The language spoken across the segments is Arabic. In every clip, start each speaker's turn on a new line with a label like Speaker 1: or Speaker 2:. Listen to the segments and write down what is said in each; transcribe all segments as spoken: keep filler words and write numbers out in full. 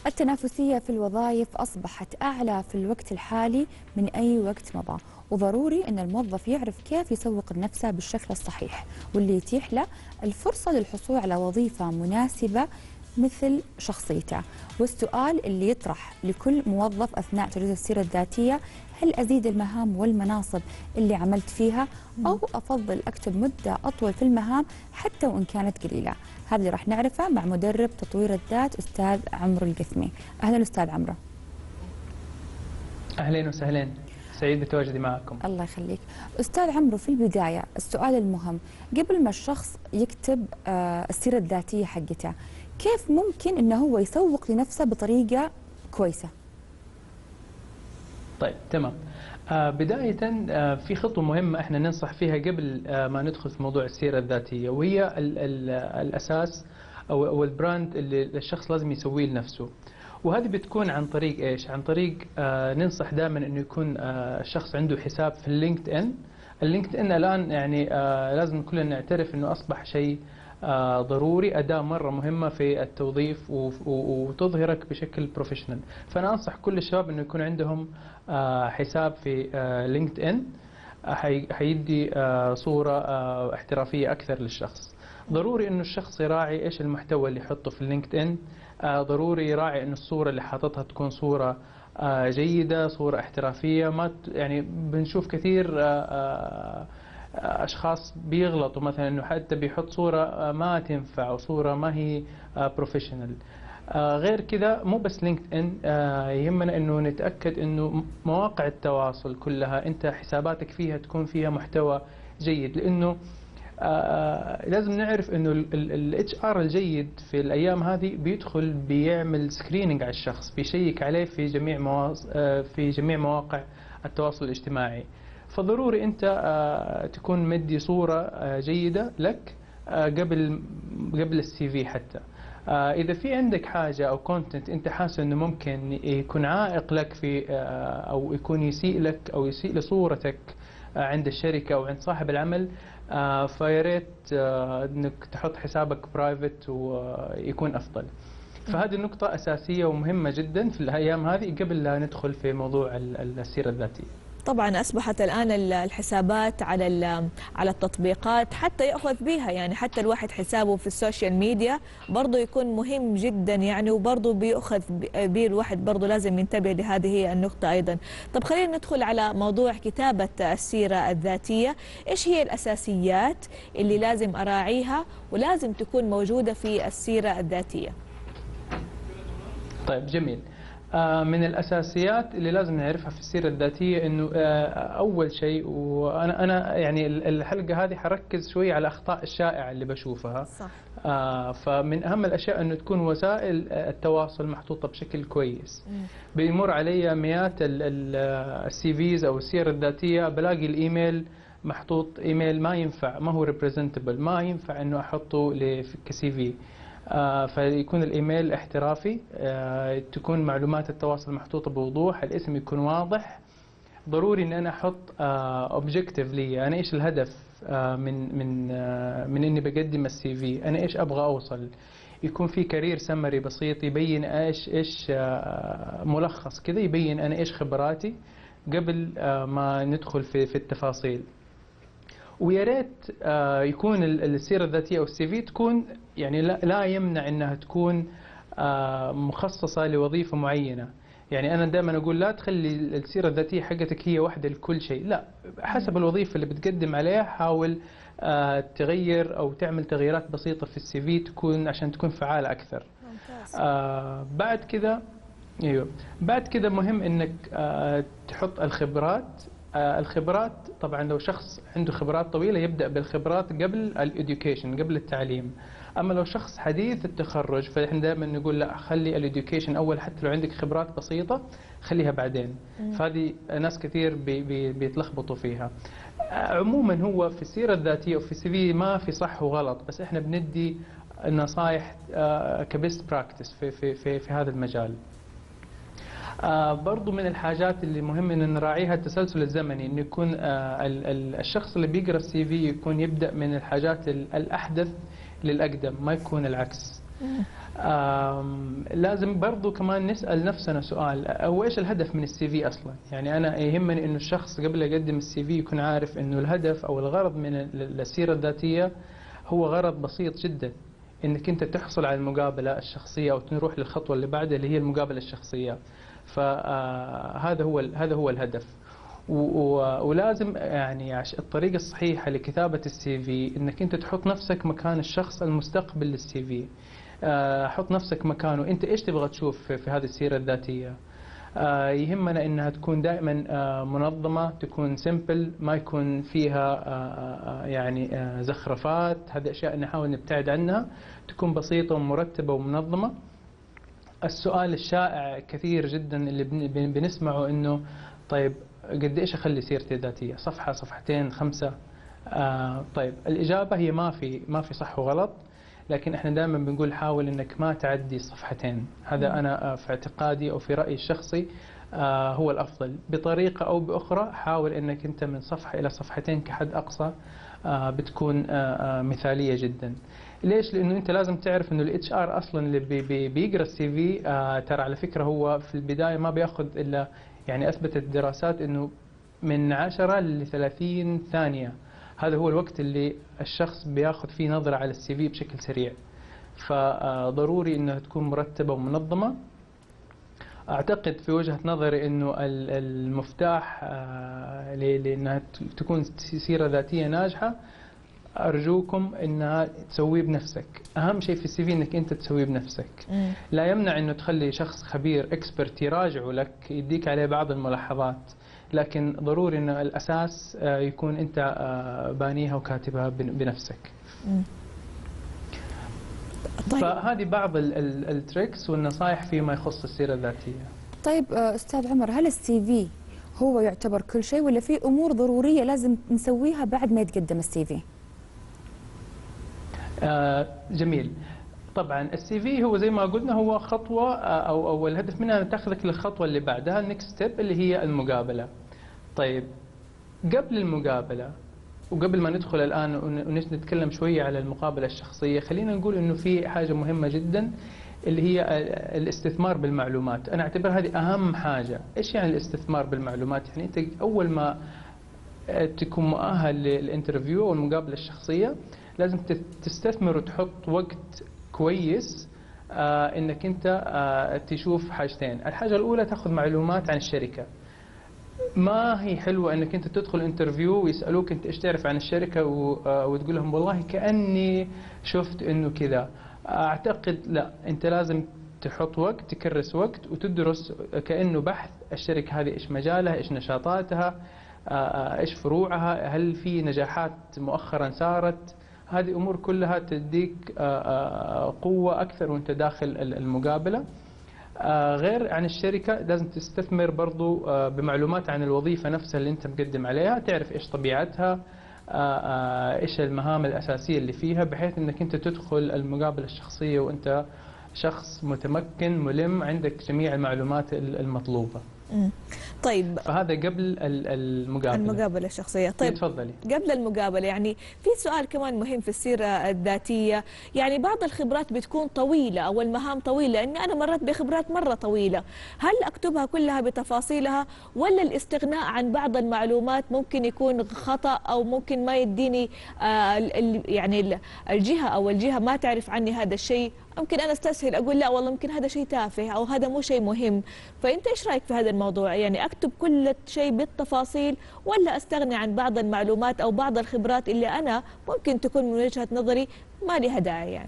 Speaker 1: التنافسية في الوظائف أصبحت أعلى في الوقت الحالي من أي وقت مضى، وضروري أن الموظف يعرف كيف يسوق لنفسه بالشكل الصحيح واللي يتيح له الفرصة للحصول على وظيفة مناسبة مثل شخصيته. والسؤال اللي يطرح لكل موظف أثناء تجهيز السيرة الذاتية: هل أزيد المهام والمناصب اللي عملت فيها، أو أفضل أكتب مدة أطول في المهام حتى وإن كانت قليلة؟ هذا اللي راح نعرفه مع مدرب تطوير الذات أستاذ عمرو القثمي. أهلا أستاذ عمرو.
Speaker 2: أهلين وسهلين، سعيد بتواجدي معكم.
Speaker 1: الله يخليك. أستاذ عمرو، في البداية السؤال المهم، قبل ما الشخص يكتب آه السيرة الذاتية حقته، كيف ممكن أنه هو يسوق لنفسه بطريقة كويسة؟
Speaker 2: طيب تمام. آه بداية آه في خطوة مهمة احنا ننصح فيها قبل آه ما ندخل في موضوع السيرة الذاتية، وهي ال ال الأساس أو, أو البراند اللي الشخص لازم يسويه لنفسه. وهذه بتكون عن طريق ايش؟ عن طريق آه ننصح دائما انه يكون آه الشخص عنده حساب في اللينكد ان. اللينكد ان الان يعني آه لازم كلنا نعترف انه اصبح شيء آه ضروري، أداة مرة مهمة في التوظيف وتظهرك بشكل بروفيشنال. فأنا أنصح كل الشباب أنه يكون عندهم آه حساب في آه لينكد إن، حيدي آه صورة آه احترافية أكثر للشخص. ضروري أنه الشخص يراعي إيش المحتوى اللي يحطه في اللينكد إن. آه ضروري يراعي أنه الصورة اللي حاططها تكون صورة آه جيدة، صورة احترافية. ما يعني بنشوف كثير آه آه اشخاص بيغلطوا مثلا انه حتى بيحط صوره ما تنفع او صوره ما هي بروفيشنال. غير كذا مو بس لينكد ان، يهمنا انه نتاكد انه مواقع التواصل كلها انت حساباتك فيها تكون فيها محتوى جيد، لانه لازم نعرف انه الاتش ار الجيد في الايام هذه بيدخل بيعمل سكريننج على الشخص، بيشيك عليه في جميع في جميع مواقع التواصل الاجتماعي. فضروري انت تكون مدي صورة جيدة لك قبل قبل السي في. حتى اذا في عندك حاجة او كونتنت انت حاسس انه ممكن يكون عائق لك في او يكون يسيء لك او يسيء لصورتك عند الشركة او عند صاحب العمل، فياريت انك تحط حسابك برايفت ويكون افضل. فهذه النقطة اساسية ومهمة جدا في الايام هذه قبل لا ندخل في موضوع السيرة الذاتية.
Speaker 3: طبعا اصبحت الان الحسابات على على التطبيقات حتى ياخذ بها، يعني حتى الواحد حسابه في السوشيال ميديا برضه يكون مهم جدا يعني، وبرضه بياخذ به الواحد، برضه لازم ينتبه لهذه النقطه ايضا. طب خلينا ندخل على موضوع كتابه السيره الذاتيه. ايش هي الاساسيات اللي لازم اراعيها ولازم تكون موجوده في السيره الذاتيه؟
Speaker 2: طيب جميل. من الاساسيات اللي لازم نعرفها في السيره الذاتيه انه اول شيء، وانا انا يعني الحلقه هذه حركز شوي على الاخطاء الشائعه اللي بشوفها.
Speaker 3: صح.
Speaker 2: فمن اهم الاشياء انه تكون وسائل التواصل محطوطه بشكل كويس. بيمر علي مئات السي فيز او السير الذاتيه، بلاقي الايميل محطوط ايميل ما ينفع، ما هو ريبريزنتبل، ما ينفع انه احطه كسي في. آه فيكون الايميل احترافي، آه تكون معلومات التواصل محطوطه بوضوح، الاسم يكون واضح. ضروري ان انا احط اوبجكتيف آه لي، انا ايش الهدف آه من من آه من اني بقدم السي في، انا ايش ابغى اوصل. يكون في كارير سمري بسيط يبين ايش ايش آه ملخص كذا يبين انا ايش خبراتي قبل آه ما ندخل في في التفاصيل. ويا ريت يكون السيره الذاتيه او السي في تكون يعني لا يمنع انها تكون مخصصه لوظيفه معينه. يعني انا دائما اقول لا تخلي السيره الذاتيه حقتك هي واحده لكل شيء، لا، حسب الوظيفه اللي بتقدم عليها حاول تغير او تعمل تغييرات بسيطه في السي في تكون عشان تكون فعاله اكثر.
Speaker 3: ممتاز.
Speaker 2: آه بعد كذا ايوه بعد كذا مهم انك آه تحط الخبرات. آه الخبرات طبعا لو شخص عنده خبرات طويله يبدا بالخبرات قبل الاديوكيشن، قبل التعليم. اما لو شخص حديث التخرج فاحنا دائما نقول لا، خلي الاديوكيشن اول، حتى لو عندك خبرات بسيطه خليها بعدين. فهذه ناس كثير بي بي بيتلخبطوا فيها. آه عموما هو في السيره الذاتيه وفي السي في ما في صح وغلط، بس احنا بندي النصائح آه كبيست براكتس في في في في هذا المجال. آه برضو من الحاجات اللي مهم ان نراعيها التسلسل الزمني، انه يكون آه ال ال الشخص اللي بيقرا السي في يكون يبدا من الحاجات الاحدث للاقدم، ما يكون العكس. لازم برضو كمان نسأل نفسنا سؤال، أو إيش الهدف من السي في أصلا؟ يعني أنا يهمني إنه الشخص قبل يقدم السي في يكون عارف إنه الهدف أو الغرض من السيرة الذاتية هو غرض بسيط جدا، إنك أنت تحصل على المقابلة الشخصية أو تروح للخطوة اللي بعدها اللي هي المقابلة الشخصية. فهذا هو هذا هو الهدف. ولازم يعني الطريقة الصحيحة لكتابة السي في إنك أنت تحط نفسك مكان الشخص المستقبل للسي في. حط نفسك مكانه، أنت إيش تبغى تشوف في هذه السيرة الذاتية. يهمنا إنها تكون دائما منظمة، تكون سيمبل، ما يكون فيها يعني زخرفات. هذه أشياء نحاول نبتعد عنها، تكون بسيطة ومرتبة ومنظمة. السؤال الشائع كثير جدا اللي بنسمعه إنه طيب قد إيش أخلي سيرتي الذاتية؟ صفحة، صفحتين، خمسة؟ آه طيب الإجابة هي ما في ما في صح وغلط، لكن احنا دائما بنقول حاول انك ما تعدي صفحتين. هذا انا في اعتقادي او في رايي الشخصي آه هو الافضل. بطريقه او باخرى حاول انك انت من صفحه الى صفحتين كحد اقصى، آه بتكون آه مثاليه جدا. ليش؟ لانه انت لازم تعرف انه الاتش ار اصلا اللي بي بي بيقرا السي في آه ترى على فكره هو في البدايه ما بياخذ الا، يعني اثبتت الدراسات انه من عشرة ل ثلاثين ثانيه، هذا هو الوقت اللي الشخص بياخذ فيه نظرة على السي في بشكل سريع. فضروري انها تكون مرتبة ومنظمة. اعتقد في وجهة نظري انه المفتاح لانها تكون سيرة ذاتية ناجحة، ارجوكم انها تسويه بنفسك. اهم شيء في السي في انك انت تسويه بنفسك. لا يمنع انه تخلي شخص خبير اكسبرت يراجعه لك، يديك عليه بعض الملاحظات، لكن ضروري ان الاساس يكون انت بانيها وكاتبها بنفسك. طيب. فهذه بعض التريكس والنصائح فيما يخص السيره الذاتيه.
Speaker 1: طيب استاذ عمر، هل السي في هو يعتبر كل شيء ولا في امور ضروريه لازم نسويها بعد ما يتقدم السي في؟
Speaker 2: آه جميل. طبعا السي في هو زي ما قلنا هو خطوه او او الهدف منها ان تاخذك للخطوه اللي بعدها، النكست ستيب اللي هي المقابله. طيب قبل المقابله وقبل ما ندخل الان ونتكلم شويه على المقابله الشخصيه، خلينا نقول انه في حاجه مهمه جدا اللي هي الاستثمار بالمعلومات. انا اعتبر هذه اهم حاجه. ايش يعني الاستثمار بالمعلومات؟ يعني انت اول ما تكون مؤهل للانترفيو والمقابله الشخصيه لازم تستثمر وتحط وقت كويس آه انك انت آه تشوف حاجتين. الحاجه الاولى تاخذ معلومات عن الشركه. ما هي حلوه انك انت تدخل انترفيو ويسالوك انت ايش تعرف عن الشركه آه وتقول لهم والله كاني شفت انه كذا. اعتقد لا، انت لازم تحط وقت، تكرس وقت وتدرس كانه بحث الشركه هذه، ايش مجالها، ايش نشاطاتها، آه ايش فروعها، هل في نجاحات مؤخرا صارت. هذه أمور كلها تديك قوة أكثر وأنت داخل المقابلة. غير عن الشركة لازم تستثمر برضو بمعلومات عن الوظيفة نفسها اللي أنت مقدم عليها، تعرف إيش طبيعتها، إيش المهام الأساسية اللي فيها، بحيث أنك أنت تدخل المقابلة الشخصية وأنت شخص متمكن ملم، عندك جميع المعلومات المطلوبة.
Speaker 3: طيب
Speaker 2: فهذا قبل المقابلة
Speaker 3: المقابلة الشخصية. طيب
Speaker 2: تفضلي.
Speaker 3: قبل المقابلة يعني في سؤال كمان مهم في السيرة الذاتية، يعني بعض الخبرات بتكون طويلة أو المهام طويلة، لأني أنا مرت بخبرات مرة طويلة، هل أكتبها كلها بتفاصيلها ولا الاستغناء عن بعض المعلومات ممكن يكون خطأ أو ممكن ما يديني آه يعني الجهة أو الجهة ما تعرف عني هذا الشيء؟ ممكن أنا استسهل أقول لا والله ممكن هذا شيء تافه أو هذا مو شيء مهم. فأنت إيش رأيك في هذا الموضوع؟ يعني أكتب كل شيء بالتفاصيل ولا أستغني عن بعض المعلومات أو بعض الخبرات اللي أنا ممكن تكون من وجهة نظري ما لها داعي يعني؟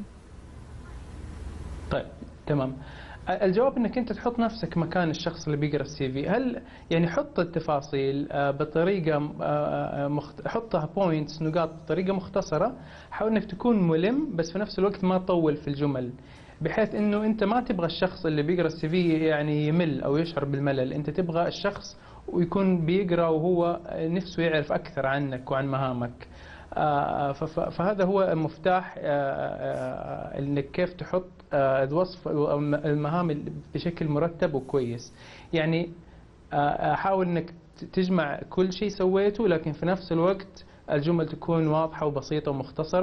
Speaker 2: طيب تمام. الجواب انك انت تحط نفسك مكان الشخص اللي بيقرا السي في. هل يعني حط التفاصيل بطريقه مخت... حطها بوينتس، نقاط بطريقه مختصره، حاول انك تكون ملم بس في نفس الوقت ما تطول في الجمل، بحيث انه انت ما تبغى الشخص اللي بيقرا السي في يعني يمل او يشعر بالملل، انت تبغى الشخص ويكون بيقرا وهو نفسه يعرف اكثر عنك وعن مهامك. فهذا هو مفتاح انك كيف تحط الوصف او المهام بشكل مرتب وكويس. يعني حاول انك تجمع كل شيء سويته، لكن في نفس الوقت الجمل تكون واضحه وبسيطه ومختصره،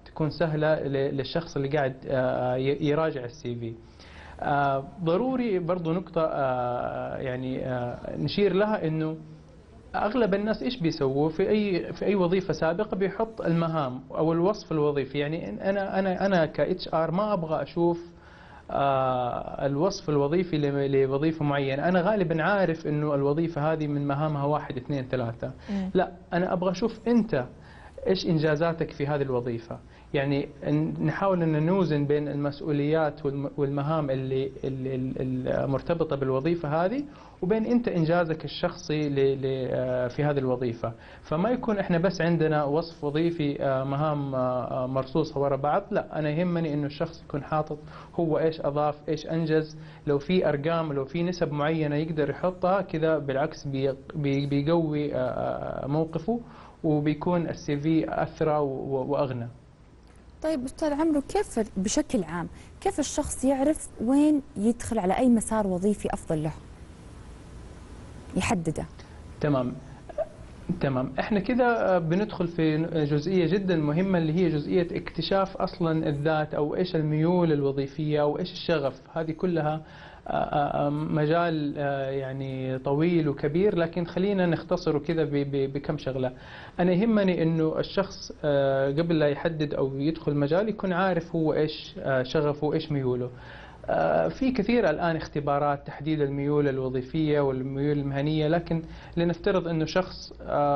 Speaker 2: تكون سهلة للشخص اللي قاعد يراجع السي في. ضروري برضو نقطة يعني نشير لها إنه اغلب الناس ايش بيسووا في اي في اي وظيفه سابقه؟ بيحط المهام او الوصف الوظيفي. يعني انا انا انا كاتش ار ما ابغى اشوف آه الوصف الوظيفي لوظيفه معينه، انا غالبا عارف انه الوظيفه هذه من مهامها واحد اثنين ثلاثه. لا، انا ابغى اشوف انت ايش انجازاتك في هذه الوظيفه. يعني نحاول ان نوزن بين المسؤوليات والمهام اللي المرتبطه بالوظيفه هذه وبين انت انجازك الشخصي في هذه الوظيفه. فما يكون احنا بس عندنا وصف وظيفي مهام مرصوصه ورا بعض، لا، انا يهمني انه الشخص يكون حاطط هو ايش اضاف، ايش انجز. لو في ارقام، لو في نسب معينه يقدر يحطها كذا، بالعكس بيقوي موقفه وبيكون السي في اثرى واغنى.
Speaker 1: طيب أستاذ عمرو، كيف بشكل عام كيف الشخص يعرف وين يدخل على أي مسار وظيفي أفضل له؟ يحدده.
Speaker 2: تمام تمام احنا كده بندخل في جزئية جدا مهمة اللي هي جزئية اكتشاف أصلا الذات، أو إيش الميول الوظيفية، أو إيش الشغف. هذه كلها مجال يعني طويل وكبير، لكن خلينا نختصره كذا بكم شغلة. أنا يهمني إنه الشخص قبل لا يحدد أو يدخل مجال يكون عارف هو إيش شغفه وإيش ميوله. في كثير الآن اختبارات تحديد الميول الوظيفية والميول المهنية، لكن لنفترض أنه شخص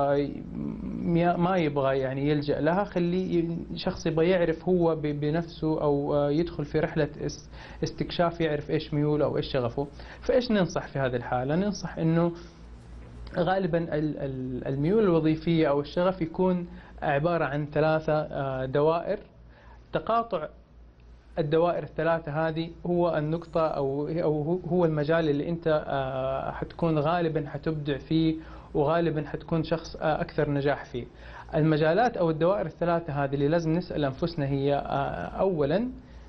Speaker 2: ما يبغى يعني يلجأ لها، خليه شخص يبغى يعرف هو بنفسه أو يدخل في رحلة استكشاف، يعرف إيش ميوله أو إيش شغفه. فإيش ننصح في هذه الحالة؟ ننصح أنه غالبا الميول الوظيفية أو الشغف يكون عبارة عن ثلاثة دوائر. تقاطع الدوائر الثلاثة هذه هو النقطة أو هو المجال اللي أنت حتكون غالبا حتبدع فيه، وغالبا حتكون شخص أكثر نجاح فيه. المجالات أو الدوائر الثلاثة هذه اللي لازم نسأل أنفسنا هي أولا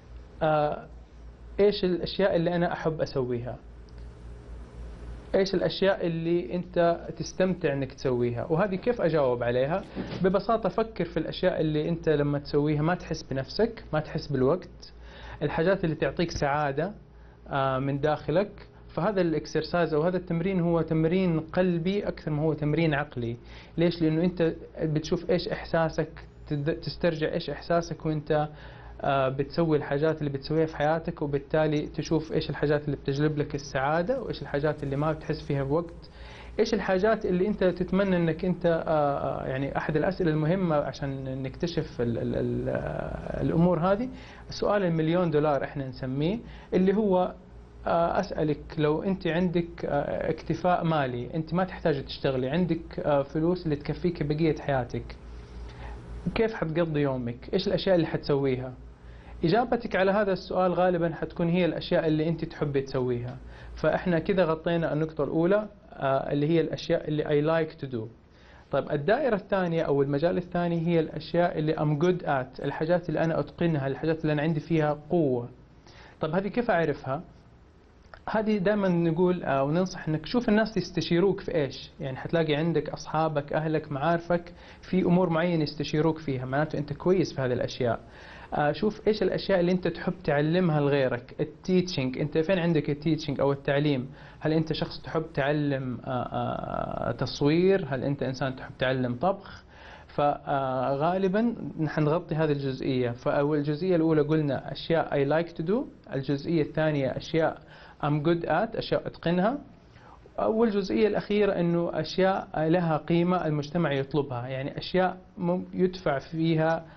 Speaker 2: إيش الأشياء اللي أنا أحب أسويها؟ إيش الأشياء اللي أنت تستمتع أنك تسويها؟ وهذه كيف أجاوب عليها؟ ببساطة فكر في الأشياء اللي أنت لما تسويها ما تحس بنفسك، ما تحس بالوقت، الحاجات اللي تعطيك سعادة من داخلك. فهذا الإكسرسايز أو هذا التمرين هو تمرين قلبي أكثر ما هو تمرين عقلي. ليش؟ لأنه أنت بتشوف إيش إحساسك، تسترجع إيش إحساسك وأنت بتسوي الحاجات اللي بتسويها في حياتك، وبالتالي تشوف إيش الحاجات اللي بتجلب لك السعادة، وإيش الحاجات اللي ما بتحس فيها بوقت، إيش الحاجات اللي أنت تتمنى أنك أنت يعني أحد الأسئلة المهمة عشان نكتشف ال ال ال الأمور هذه، سؤال المليون دولار إحنا نسميه، اللي هو أسألك لو أنت عندك اكتفاء مالي، أنت ما تحتاج تشتغلي، عندك فلوس اللي تكفيك بقية حياتك، كيف حتقضي يومك؟ إيش الأشياء اللي حتسويها؟ إجابتك على هذا السؤال غالبا حتكون هي الأشياء اللي أنت تحبي تسويها. فإحنا كذا غطينا النقطة الأولى اللي هي الأشياء اللي I like to do. طيب الدائرة الثانية أو المجال الثاني هي الأشياء اللي I'm good at، الحاجات اللي أنا أتقنها، الحاجات اللي أنا عندي فيها قوة. طيب هذه كيف أعرفها؟ هذه دائما نقول أو ننصح أنك تشوف الناس يستشيروك في إيش. يعني حتلاقي عندك أصحابك، أهلك، معارفك في أمور معينة يستشيروك فيها، معناته أنت كويس في هذه الأشياء. شوف إيش الأشياء اللي أنت تحب تعلمها لغيرك. التيتشنج، أنت فين عندك التيتشنج أو التعليم؟ هل أنت شخص تحب تعلم تصوير؟ هل أنت إنسان تحب تعلم طبخ؟ فغالبا نحن نغطي هذه الجزئية. فالجزئية الأولى قلنا أشياء I like to do، الجزئية الثانية أشياء I'm good at، أشياء أتقنها، والجزئية الأخيرة أنه أشياء لها قيمة المجتمع يطلبها، يعني أشياء يدفع فيها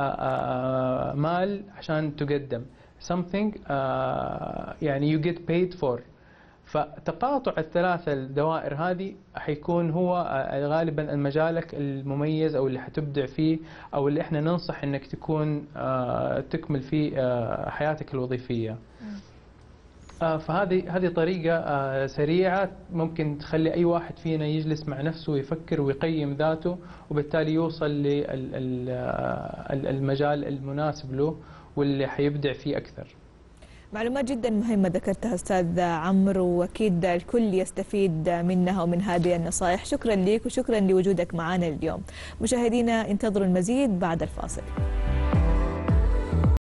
Speaker 2: مال عشان تقدم something يعني you get paid for. فتقاطع الثلاثة الدوائر هذه حيكون هو غالبا المجالك المميز أو اللي حتبدع فيه، أو اللي احنا ننصح أنك تكون تكمل فيه حياتك الوظيفية. فهذه هذه طريقة سريعة ممكن تخلي أي واحد فينا يجلس مع نفسه ويفكر ويقيم ذاته، وبالتالي يوصل للمجال المناسب له واللي حيبدع فيه أكثر.
Speaker 3: معلومات جدا مهمة ذكرتها أستاذ عمرو، وأكيد الكل يستفيد منها ومن هذه النصائح. شكرا لك وشكرا لوجودك معنا اليوم. مشاهدينا انتظروا المزيد بعد الفاصل.